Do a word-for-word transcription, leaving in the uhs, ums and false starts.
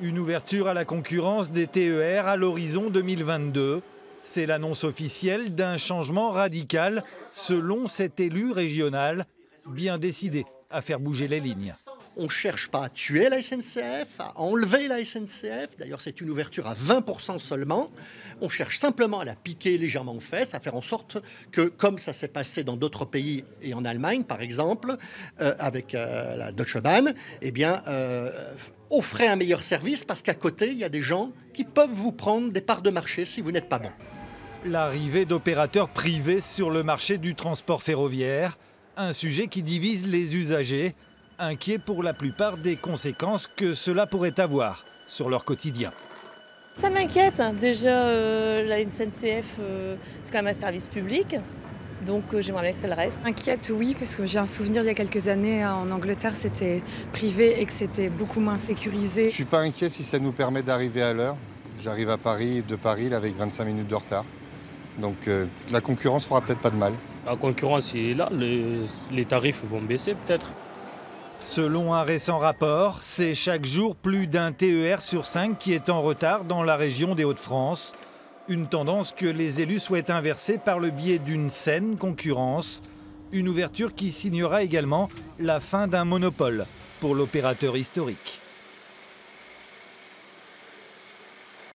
Une ouverture à la concurrence des T E R à l'horizon deux mille vingt-deux. C'est l'annonce officielle d'un changement radical selon cet élu régional, bien décidé à faire bouger les lignes. On ne cherche pas à tuer la S N C F, à enlever la S N C F. D'ailleurs, c'est une ouverture à vingt pour cent seulement. On cherche simplement à la piquer légèrement aux fesses, à faire en sorte que, comme ça s'est passé dans d'autres pays et en Allemagne, par exemple, euh, avec euh, la Deutsche Bahn, eh bien, euh, offrez un meilleur service parce qu'à côté, il y a des gens qui peuvent vous prendre des parts de marché si vous n'êtes pas bon. L'arrivée d'opérateurs privés sur le marché du transport ferroviaire, un sujet qui divise les usagers, inquiets pour la plupart des conséquences que cela pourrait avoir sur leur quotidien. Ça m'inquiète. Déjà, euh, la S N C F, euh, c'est quand même un service public. Donc euh, j'aimerais bien que ça le reste. Inquiète, oui, parce que j'ai un souvenir il y a quelques années en Angleterre, c'était privé et que c'était beaucoup moins sécurisé. Je ne suis pas inquiet si ça nous permet d'arriver à l'heure. J'arrive à Paris, de Paris là, avec vingt-cinq minutes de retard. Donc euh, la concurrence fera peut-être pas de mal. La concurrence est là, les, les tarifs vont baisser peut-être. Selon un récent rapport, c'est chaque jour plus d'un T E R sur cinq qui est en retard dans la région des Hauts-de-France. Une tendance que les élus souhaitent inverser par le biais d'une saine concurrence. Une ouverture qui signera également la fin d'un monopole pour l'opérateur historique.